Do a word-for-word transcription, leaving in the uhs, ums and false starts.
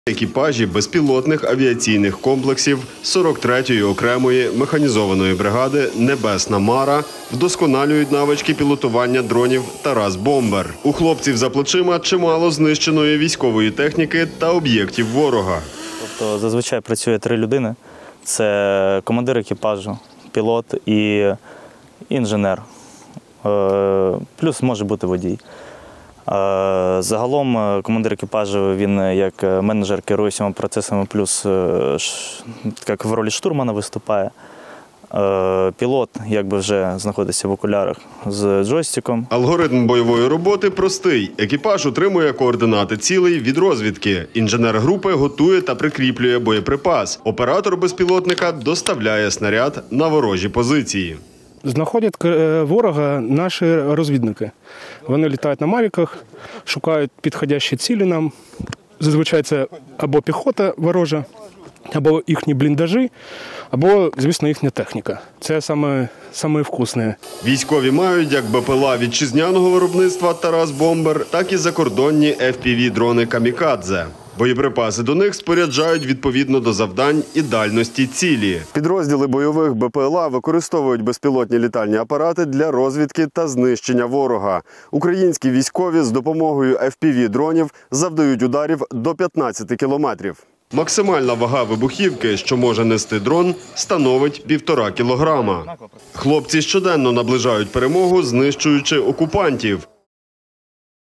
Екіпажі безпілотних авіаційних комплексів сорок третьої окремої механізованої бригади «Небесна Мара» вдосконалюють навички пілотування дронів «Тарас Бомбер». У хлопців за плечима чимало знищеної військової техніки та об'єктів ворога. Тобто зазвичай працює три людини. Це командир екіпажу, пілот і інженер. Плюс може бути водій. Загалом командир екіпажу, він як менеджер керує всіма процесами, плюс як в ролі штурмана виступає. Пілот якби вже знаходиться в окулярах з джойстиком. Алгоритм бойової роботи простий. Екіпаж отримує координати цілей від розвідки. Інженер групи готує та прикріплює боєприпас. Оператор безпілотника доставляє снаряд на ворожі позиції. Знаходять ворога наші розвідники. Вони літають на мавіках, шукають підходящі цілі нам. Зазвичай це або піхота ворожа, або їхні бліндажі, або, звісно, їхня техніка. Це саме, саме вкусне. Військові мають як БПЛА вітчизняного виробництва «Тарас Бомбер», так і закордонні еф пі ві-дрони «Камікадзе». Боєприпаси до них споряджають відповідно до завдань і дальності цілі. Підрозділи бойових БПЛА використовують безпілотні літальні апарати для розвідки та знищення ворога. Українські військові з допомогою еф пі ві-дронів завдають ударів до п'ятнадцяти кілометрів. Максимальна вага вибухівки, що може нести дрон, становить півтора кілограма. Хлопці щоденно наближають перемогу, знищуючи окупантів.